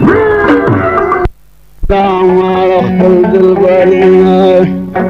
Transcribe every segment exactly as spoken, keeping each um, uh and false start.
ما رخل دلبرنا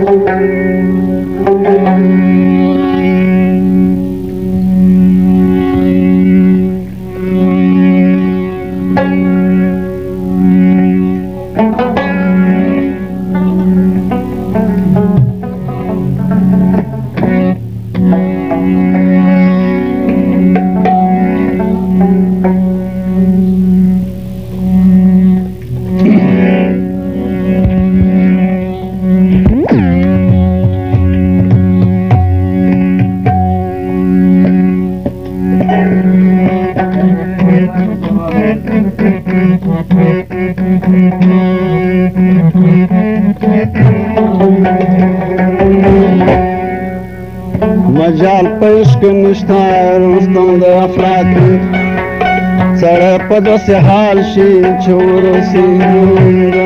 مجال پشک نشتا رستم د افلاطون سره په داسې حال شي چې ورسېږي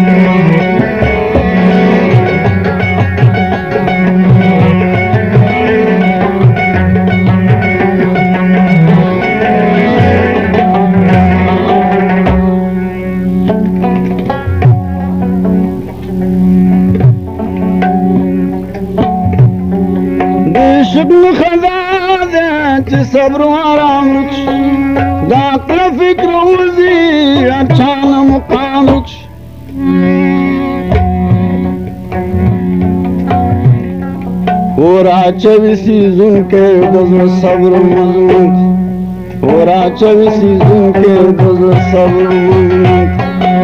شبن خزاده چې صبر و آرام وکش دا کله فکر وزي اچانه مقام وکش اور اچوي سيزون کې د زړه صبر مضمون اور اچوي سيزون کې د زړه صبر مضمون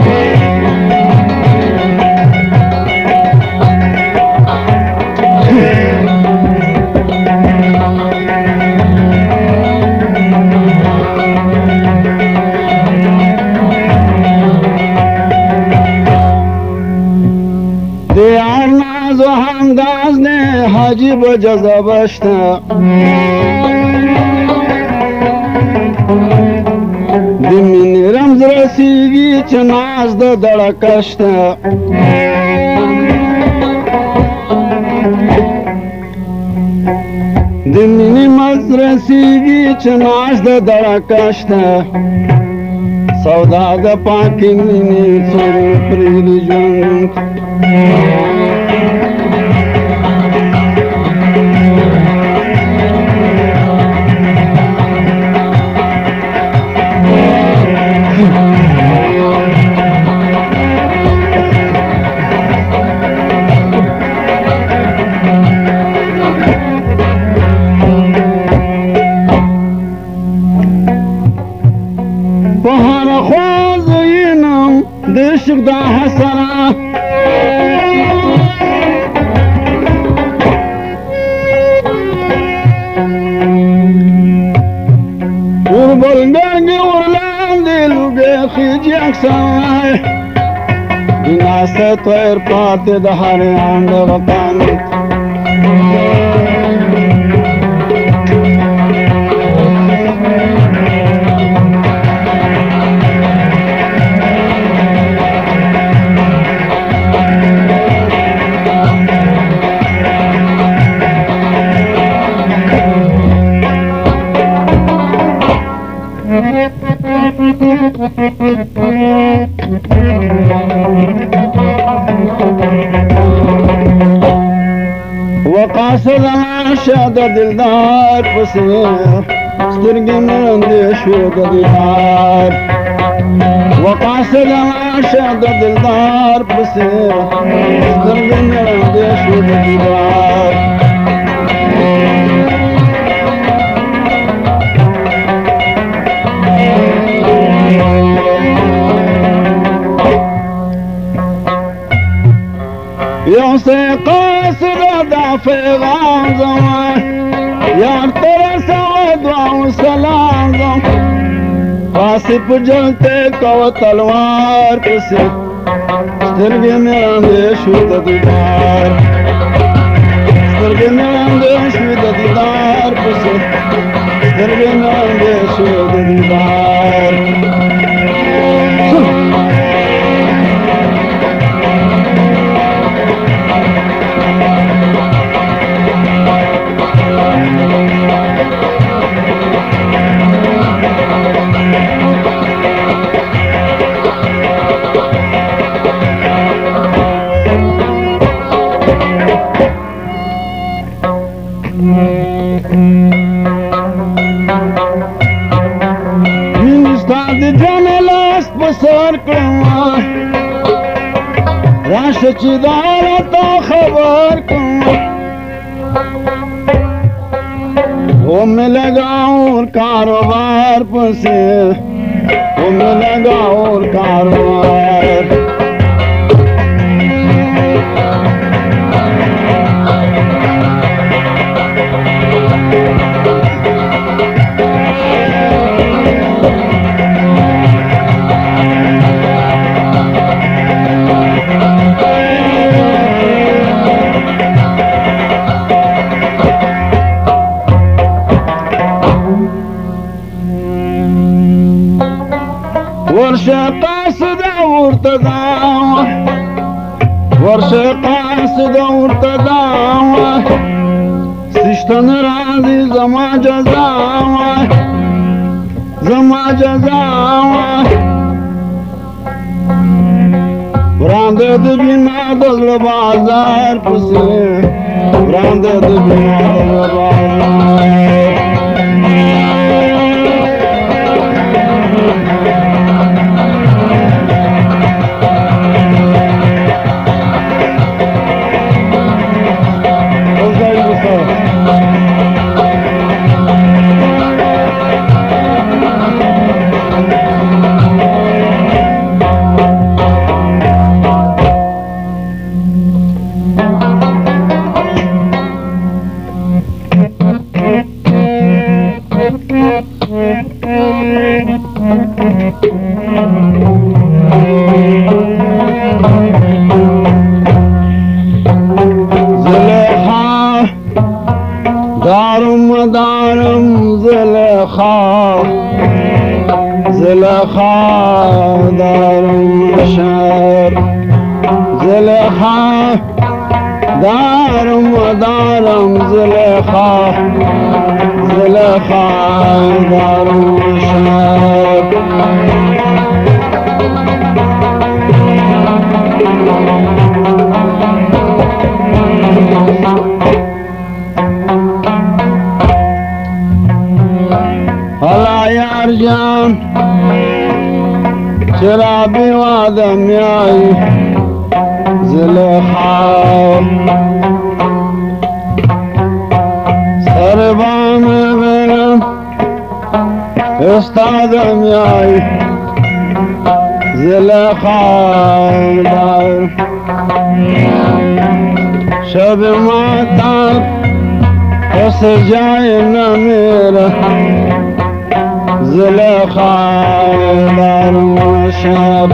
و همداز نه حاجی با جذابشتا دمین رمز رسیگی چه ناز دا دڑکشتا دمین مز رسیگی چه ناز دا دڑکشتا سودا دا پاکی مینی سر پریلی جنگ بهار خواز اینم دشق دا حسنا وربلنگی ورلاندی لوگی خیجی اکسای دیناسته تویر پاتی دا حریان دا وطانی وقاصد عاشق دلدار بصير سترقي من شو دلدار وقاصد عاشق دلدار بصير سترقي من شو دلدار يا قاصد دافع غامزة يا ترى سعد وسلام قاصد جلتے کو تلوار پسے سترگے میں اندیش دیدار سترگے میں اندیش دیدار پسے سترگے میں اندیش دیدار د جان لاس په سر کړم راشه چې دا راته خبر کړم वो में लगा और कारोबार पसे वो में लगा और कारोबार ورشه قاصد ورته داوه ورشه قاصد ورته داوه سشتن راځي زما جزاوه زما جزاوه وړاندې د بنا د زړه بازار پسې وړاندې د بنا د زړه بازار دارم دارم زلخا زلخا دارم شهر زلخا دارم دارم زلخا زلخا دارم شهر جان شرابي ودمياي زلخا سربان بنم استاد دمياي زلخا شب ماتاب وسجاي نميره زلخا دار وشاب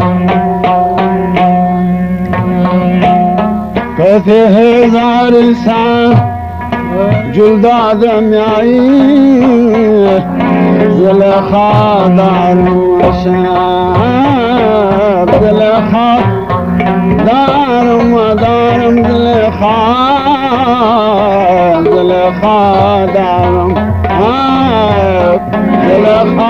كفي هزار لسان جلد آدم يعيه زلخا دار وشاب زلخا دار ودار زلخا زلخا دار زلخا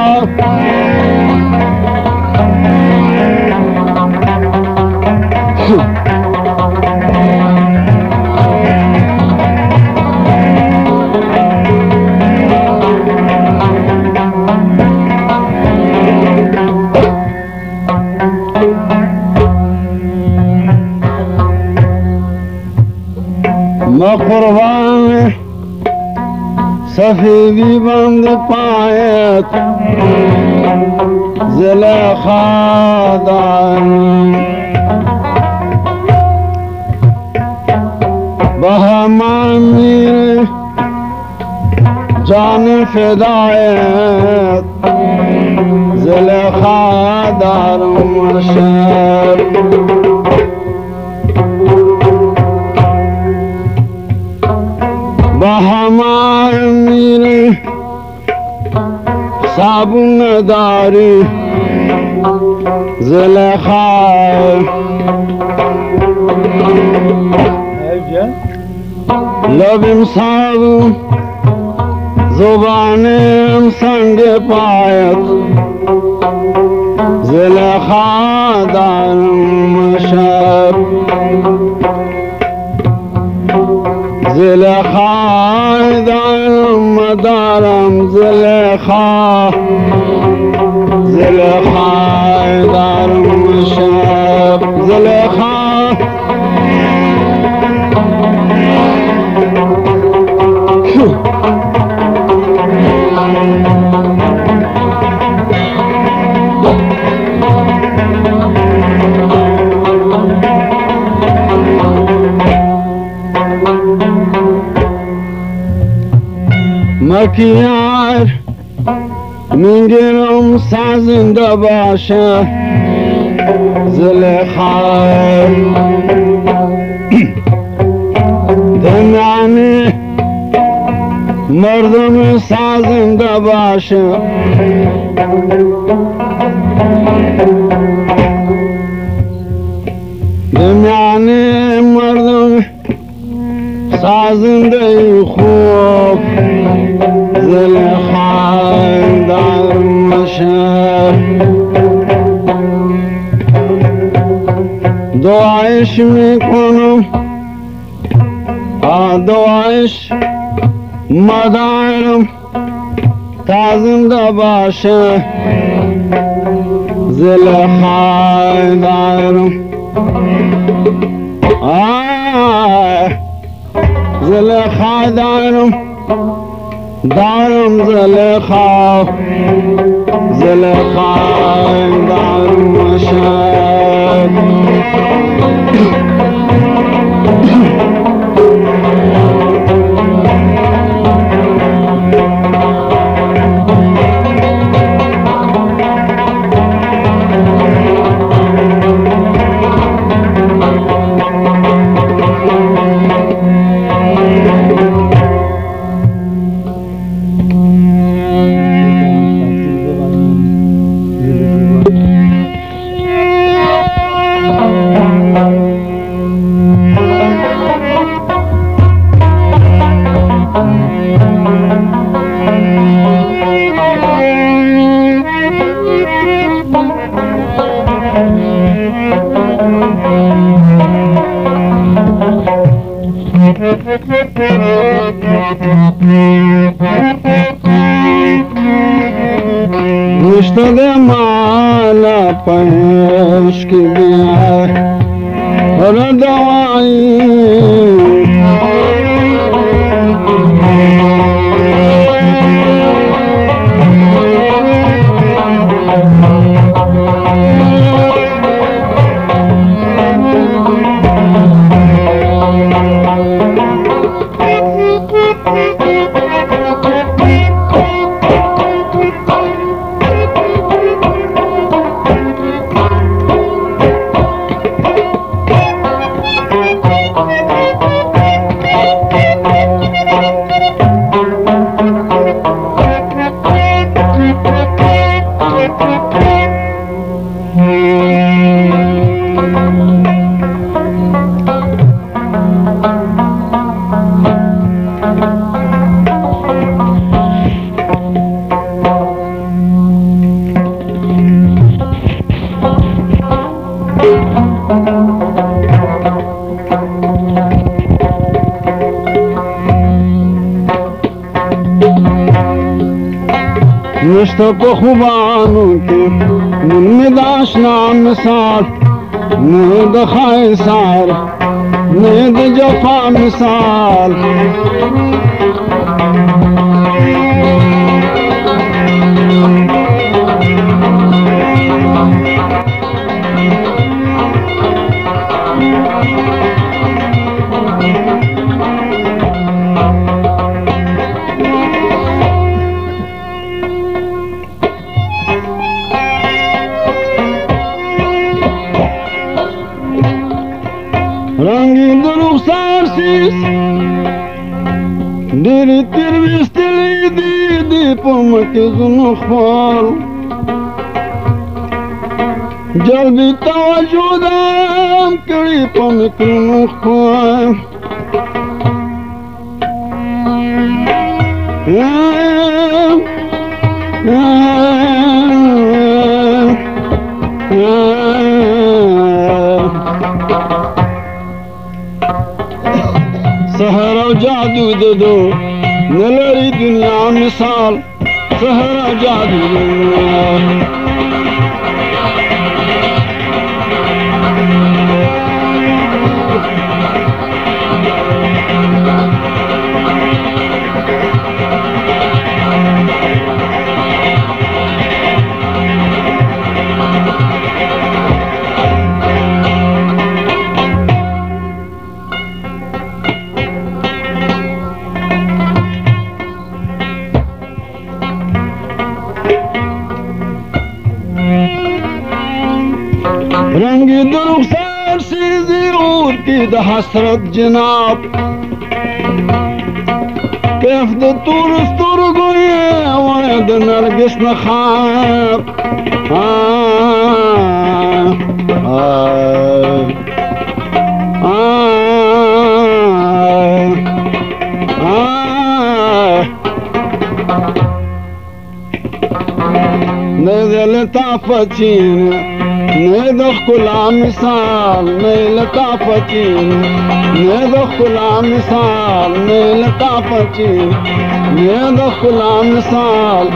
ما قربان سفیدی بند پایت زلخا دارم بهمان میره جان فدایت زلخا دارم شب بهمان میره صابون داری زلخا لبم صابون زبانم سنگ پایت زلخا دارم شب زلخا دارم دارم زلخا زلخا زلخا دارم شب زلخا مكيار من جرم سازنده باشه زلخا دمعني مردم سازنده باشه دمعني مردم سازنده خوب زلخا در مشه دعایش میکنم دعایش مدارم تا زنده باشه زلخا دارم زلخا دارم دارم زلخا زلخا دارم مشهد مشتاق مالا پشک بیا اور دوائی نشته په خوبانو کې نن مې د اشنا مثال نه د خایسار نه د جفا مثال رنگین در رخسار سیز دیری تیر ویستلی دیدی پمک زنخوار جلبی توجه دام کری پمک زنخوار سحر و جادو ددو نلری دنیا مثال سحر و جادو ددو رنگی در رخسار سیزی اور کی ده حسرت جناب کیف ده تور سترگوی وای ده نرگس نخاب آه آه نزل طافتين ندخل مثال نيل طافتين ندخل مثال نيل طافتين ندخل مثال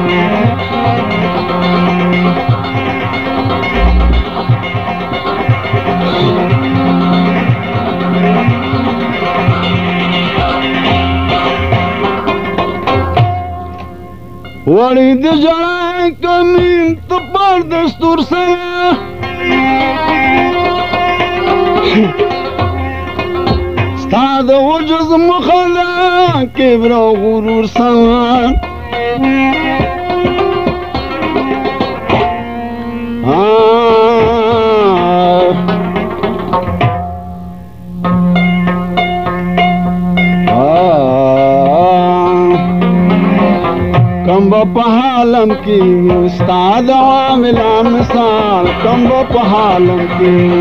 ورید جرای کمین تو پر دستور سنه ستاد وجز مخلا کبر و غرور سنه کم با حالم کی استاد عامل مثال کم با حالم کی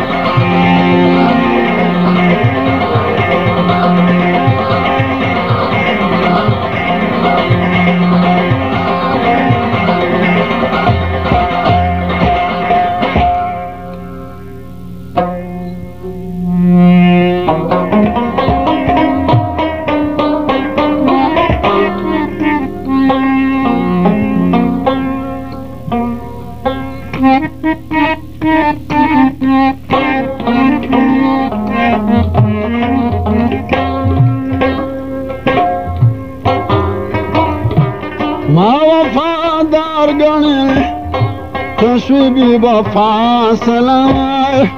ما وفادار گنے تشوی بی وفا سلام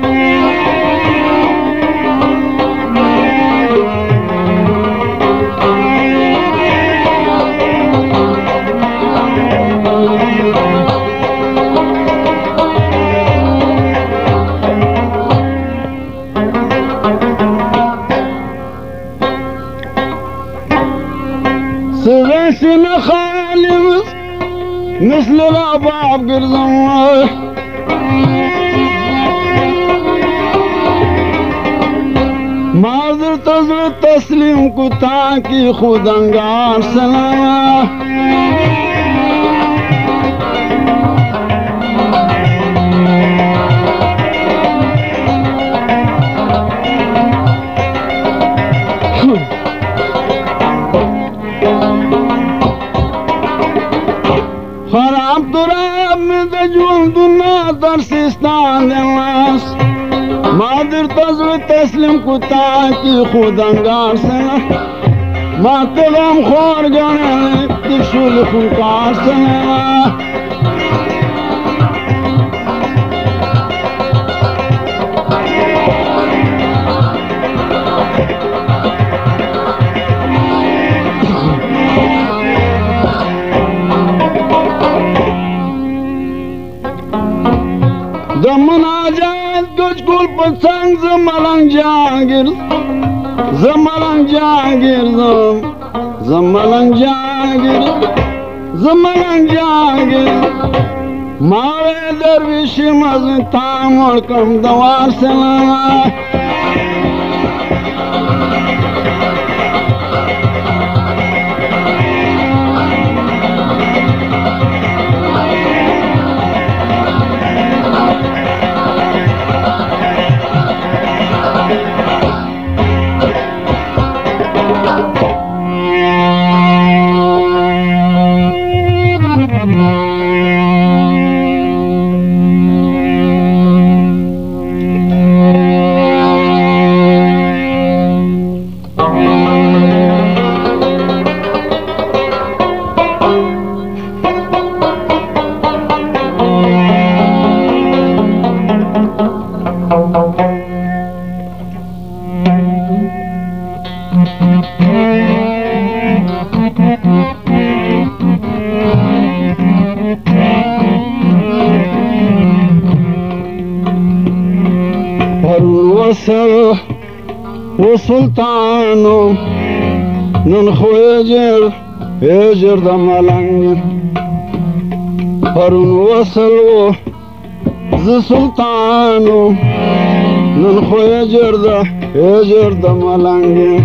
سغسن خالمس مثل الأباب قرزم معذر تزر تسلیم کو تاکی خود انگار سلام خراب دراب میں دجول دنا در سیستان دلاس مادر تزر تسلیم کو تاکی خود انگار سنا ماتغم خور گانے تکشول خونکار سنا مناجات کچھ گل پسنگ زمالنگ جاگیر زمالنگ جاگیر زمالنگ جاگیر زمالنگ جاگیر ماوے درویشی مزن تامل کم دوار سلام وصل وسلطانو نن خو اجر اجر د ملنګ پرون وصل و ز سلطانو نن خو اجر د اجر د ملنګ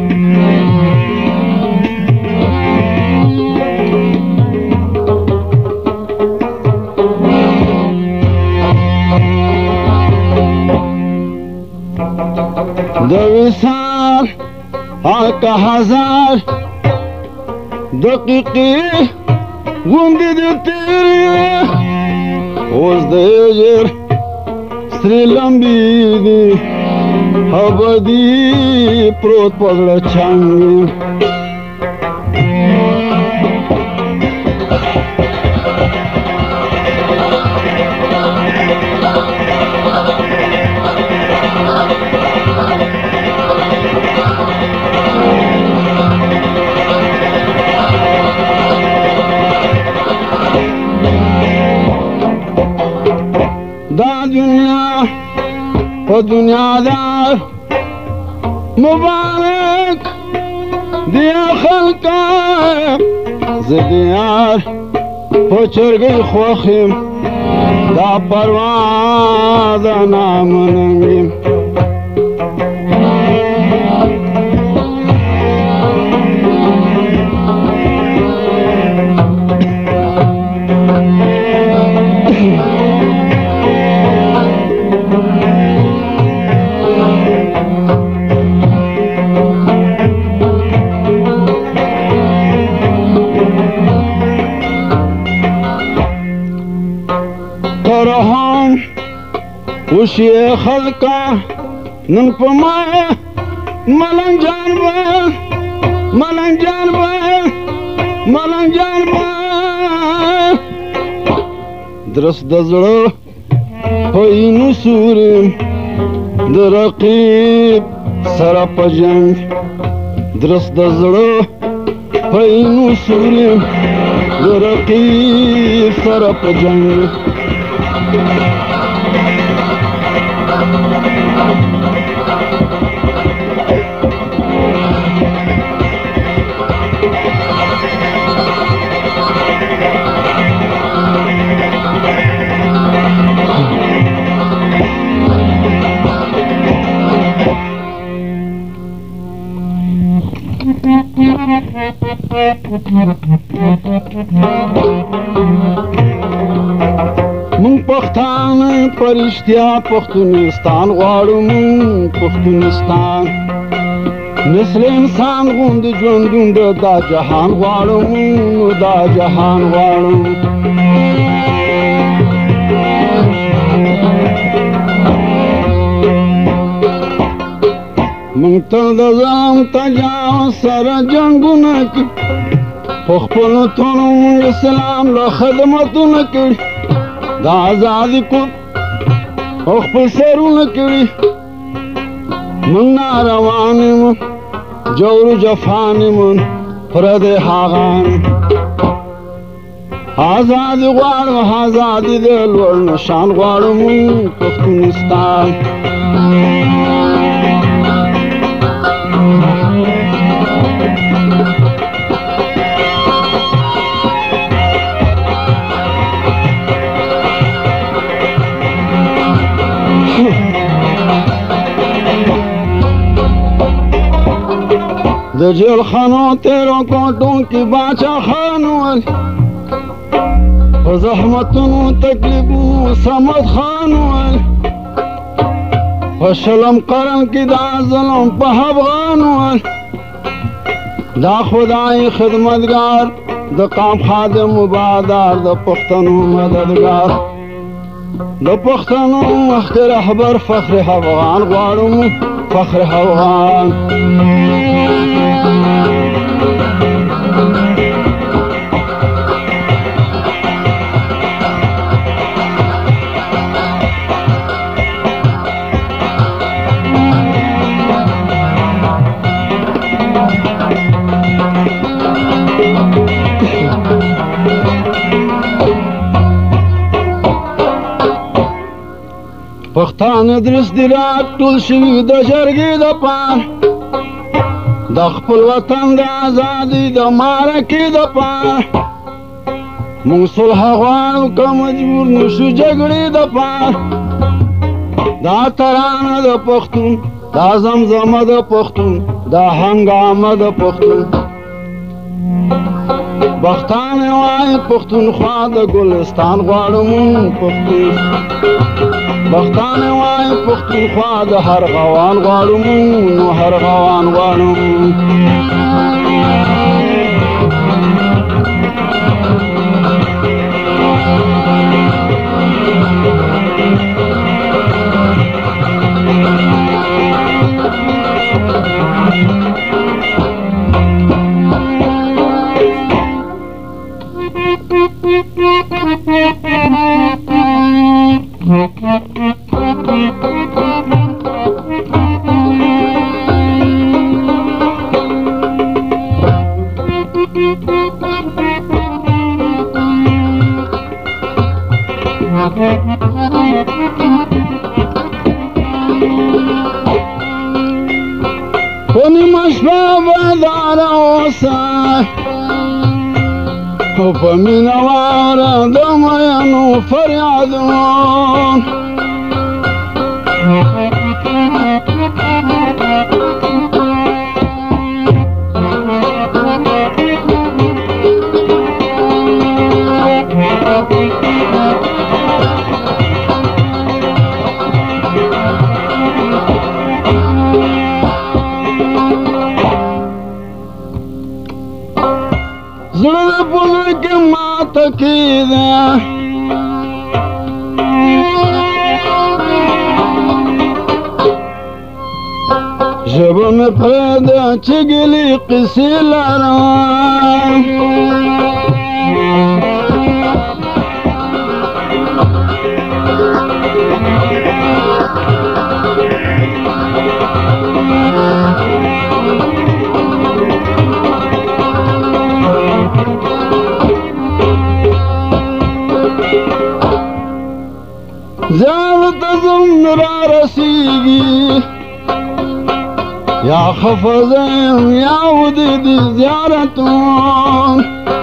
د وصال آکا هزار دقیقې غوندې د تیرې اوس د اجر سرې لمبې دي ابدي پروت په زړه چنګ دا دنیا په دنیا دا مبارک دیا خلقا زه د یار په چرګۍ خوښ یم دا پروا د نامننګ یم ترحم وشي خلقا نن په ما ملنګ جان به ملنګ جان به ملنګ جان به درس د زړه په اینو سورې د رقیب سره په جنګ درس د زړه په اینو سورې د رقیب سره په جنګ مونږ پښتانه په رښتیا پښتونستان غواړو مونږ پښتونستان نسل انسان غوندې ژوندون د دا جهان غواړو مونږ دا جهان غواړو مونږ تل د ځان تجاوز سره جنګونه کوي په خپلو تونو مونږ اسلام له خدمتونه کړي د ازادي کو او خپل سرونه کړي مونږ ناروان یو جور جفان مون پردې هاغان آزادي غواړو آزادي د لوړ نشان غواړو مونږ پښتونستان د جیل خانو تیرو کوټو کې باچا خان ول په زحمتونو تکلیفونو صمد خان ول په شلم قرن کې دا ظلم په افغان ول دا خدای خدمتګار د قام خادم مبادر د پښتنو مددګار د پښتنو مخکې رهبر فخر افغان غواړو فخر افغان پښتانه درس دي راټول شوي د جرګې د پار د خپل وطن د ازادۍ د معرکې د پار موږ صلح غواړو که مجبور نشو جګړې د پار دا ترانه د پښتون دا زمزمه د پښتون دا هنګامه د پښتون بختانه وای پښتونخوا د ګلستان غواړو مونږ پښتون بختانه وای پښتونخوا د هر غوان غواړو مونږ نو هر غوان غواړو ونیم شپه بداره اوسه او په مینه واوره د مینو فریادون زړه په زړه کې ماته کېده ژبه مې پرېږده چې ګلې قصې لرم زیارت زم را رسیږي یا خفزم یا ودی زیارتون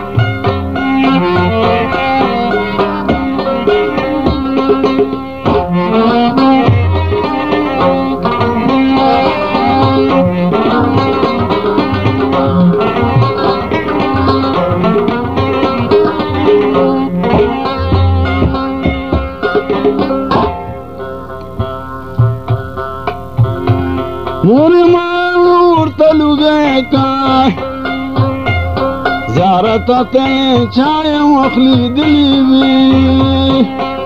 موری مانور تلوگے کا زیارت تے چائے مخلی دلی بھی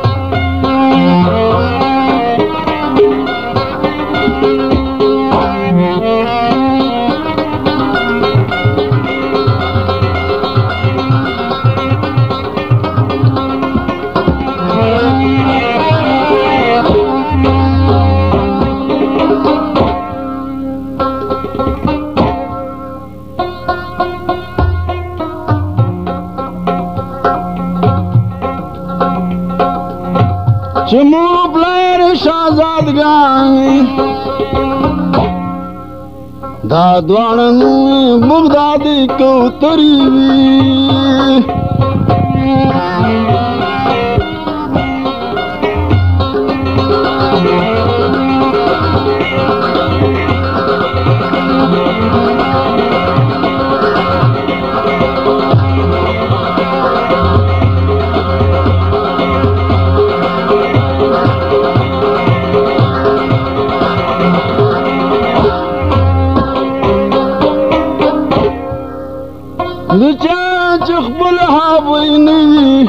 چمو پلار شہزادگانی دا دوانن بغدادی کوتری وی لچا چخبل حابینی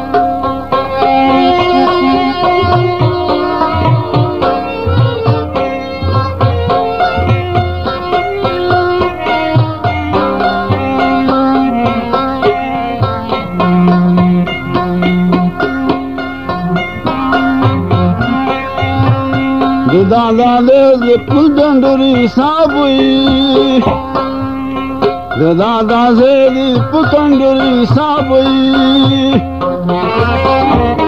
दादा दे पुल डंडरी साबुई दादा से पुकंडरी साबुई